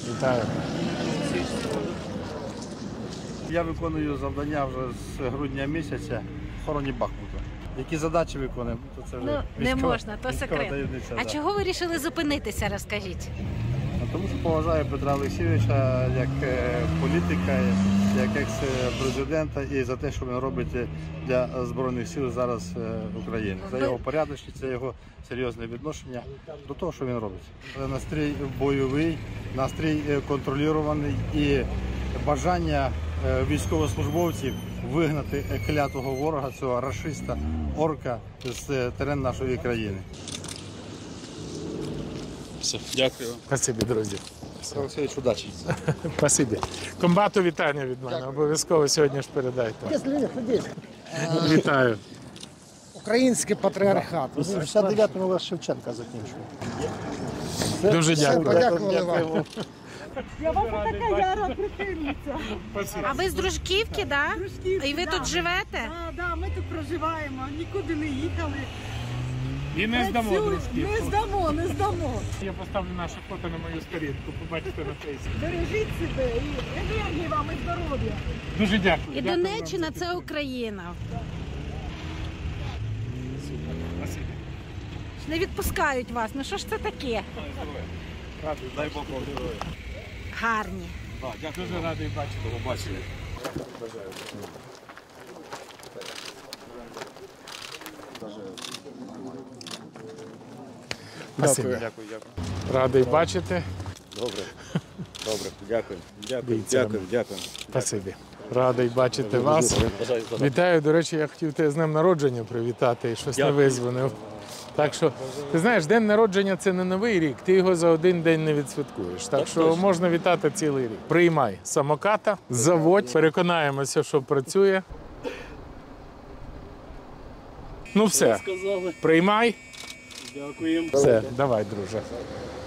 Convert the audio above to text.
Вітаю. Я виконую завдання вже з грудня місяця в охороні Бахмута. Які задачі виконуємо? То це вже не можна, то секрет. таємниця. А чого ви вирішили зупинитися, розкажіть? Тому що поважаю Петра Олексійовича як політика, як екс-президента і за те, що він робить для Збройних сил зараз України. За його порядочність, за його серйозне відношення до того, що він робить. Настрій бойовий, настрій контрольований і бажання військовослужбовців вигнати клятого ворога, цього рашиста, орка з терен нашої країни. Все, дякую. Спасибі, друзі. Олексійович, удачі. Спасибі. Комбату вітання від мене. Обов'язково сьогодні ж передайте. Вітаю. Український патріархат. В 69-му у вас Шевченка закінчив. Дуже дякую. Подякували вам. Я ваша така яра прихильниця. А ви з Дружківки, так? Да? І ви тут живете? Так, ми тут проживаємо, нікуди не їхали. І не здамо Дружківку. Не здамо. Я поставлю наше фото на мою сторінку, побачите на фейсбуці. Бережіть себе і енергії вам і здоров'я. Дуже дякую. І Донеччина – це Україна. Спасибі. Не відпускають вас. Ну що ж це таке? Дай Бог вам здоров'я. Гарні. Дуже радий бачити. Побачили. Спасибі. Дякую. Радий бачити. Добре, дякую. Бійцям. Спасибі. Радий бачити вас. Вітаю. До речі, я хотів тебе з днем народження привітати і щось не визвонив. Так що, ти знаєш, день народження – це не новий рік, ти його за один день не відсвяткуєш. Так що можна вітати цілий рік. Приймай самоката, заводь, переконаємося, що працює. Ну все, приймай. Дякуємо. Все, давай, друже.